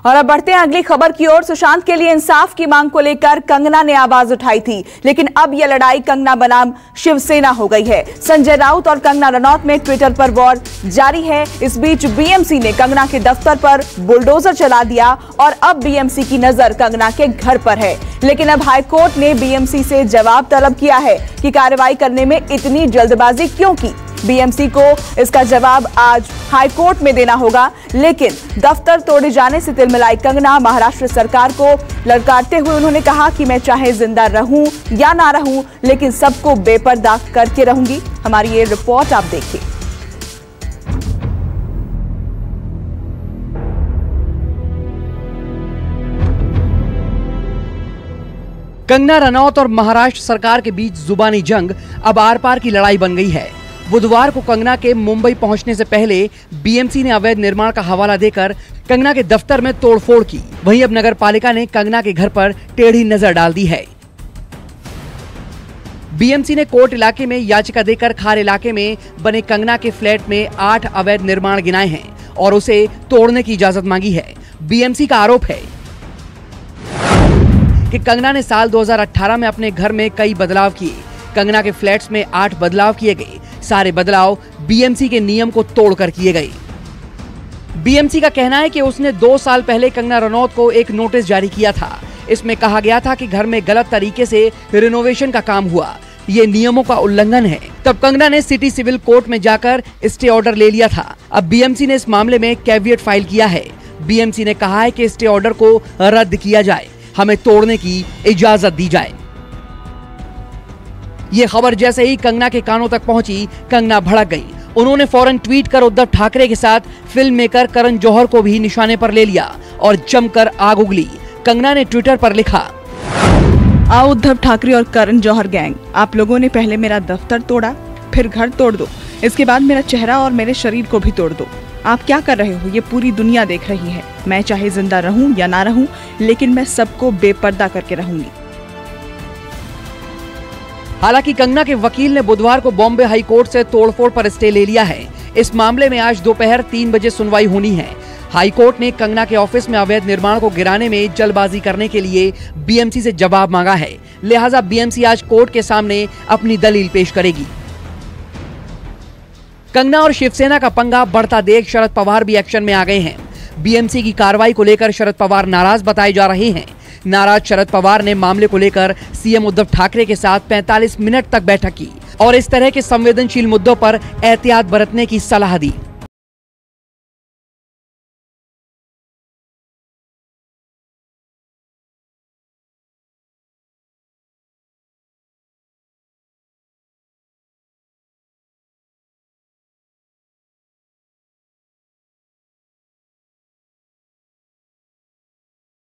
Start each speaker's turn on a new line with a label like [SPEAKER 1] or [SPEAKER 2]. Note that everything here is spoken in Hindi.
[SPEAKER 1] और अब बढ़ते हैं अगली खबर की ओर। सुशांत के लिए इंसाफ की मांग को लेकर कंगना ने आवाज उठाई थी, लेकिन अब यह लड़ाई कंगना बनाम शिवसेना हो गई है। संजय राउत और कंगना रनौत में ट्विटर पर वॉर जारी है। इस बीच बीएमसी ने कंगना के दफ्तर पर बुलडोजर चला दिया और अब बीएमसी की नजर कंगना के घर पर है। लेकिन अब हाईकोर्ट ने बीएमसी से जवाब तलब किया है कि कार्रवाई करने में इतनी जल्दबाजी क्यों की। बीएमसी को इसका जवाब आज हाईकोर्ट में देना होगा, लेकिन दफ्तर तोड़े जाने से तिलमिलाई कंगना महाराष्ट्र सरकार को ललकारते हुए उन्होंने कहा कि मैं चाहे जिंदा रहूं या ना रहूं, लेकिन सबको बेपर्दा करके रहूंगी। हमारी ये रिपोर्ट आप देखिए।
[SPEAKER 2] कंगना रनौत और महाराष्ट्र सरकार के बीच जुबानी जंग अब आर पार की लड़ाई बन गई है। बुधवार को कंगना के मुंबई पहुंचने से पहले बीएमसी ने अवैध निर्माण का हवाला देकर कंगना के दफ्तर में तोड़फोड़ की। वहीं अब नगर पालिका ने कंगना के घर पर टेढ़ी नजर डाल दी है। बीएमसी ने कोर्ट इलाके में याचिका देकर खार इलाके में बने कंगना के फ्लैट में 8 अवैध निर्माण गिनाए हैं और उसे तोड़ने की इजाजत मांगी है। बीएमसी का आरोप है कि कंगना ने साल 2018 में अपने घर में कई बदलाव किए। कंगना के फ्लैट्स में 8 बदलाव किए गए। सारे बदलाव बीएमसी के नियम को तोड़कर किए गए। बीएमसी का कहना है कि उसने 2 साल पहले कंगना रनौत को एक नोटिस जारी किया था। इसमें कहा गया था कि घर में गलत तरीके से रिनोवेशन का काम हुआ, ये नियमों का उल्लंघन है। तब कंगना ने सिटी सिविल कोर्ट में जाकर स्टे ऑर्डर ले लिया था। अब बीएमसी ने इस मामले में कैविएट फाइल किया है। बीएमसी ने कहा है कि स्टे ऑर्डर को रद्द किया जाए, हमें तोड़ने की इजाजत दी जाए। ये खबर जैसे ही कंगना के कानों तक पहुंची, कंगना भड़क गई। उन्होंने फौरन ट्वीट कर उद्धव ठाकरे के साथ फिल्म मेकर करण जौहर को भी निशाने पर ले लिया और जमकर आग उगली। कंगना ने ट्विटर पर लिखा,
[SPEAKER 1] आओ उद्धव ठाकरे और करण जौहर गैंग, आप लोगों ने पहले मेरा दफ्तर तोड़ा, फिर घर तोड़ दो, इसके बाद मेरा चेहरा और मेरे शरीर को भी तोड़ दो। आप क्या कर रहे हो ये पूरी दुनिया देख रही है। मैं चाहे जिंदा रहूं या ना रहूं, लेकिन मैं सबको बेपर्दा करके रहूंगी।
[SPEAKER 2] हालांकि कंगना के वकील ने बुधवार को बॉम्बे हाई कोर्ट से तोड़फोड़ पर स्टे ले लिया है। इस मामले में आज दोपहर 3 बजे सुनवाई होनी है। हाई कोर्ट ने कंगना के ऑफिस में अवैध निर्माण को गिराने में जल्दबाजी करने के लिए बीएमसी से जवाब मांगा है। लिहाजा बीएमसी आज कोर्ट के सामने अपनी दलील पेश करेगी। कंगना और शिवसेना का पंगा बढ़ता देख शरद पवार भी एक्शन में आ गए हैं। बीएमसी की कार्रवाई को लेकर शरद पवार नाराज बताए जा रहे हैं। नाराज शरद पवार ने मामले को लेकर सीएम उद्धव ठाकरे के साथ 45 मिनट तक बैठक की और इस तरह के संवेदनशील मुद्दों पर एहतियात बरतने की सलाह दी।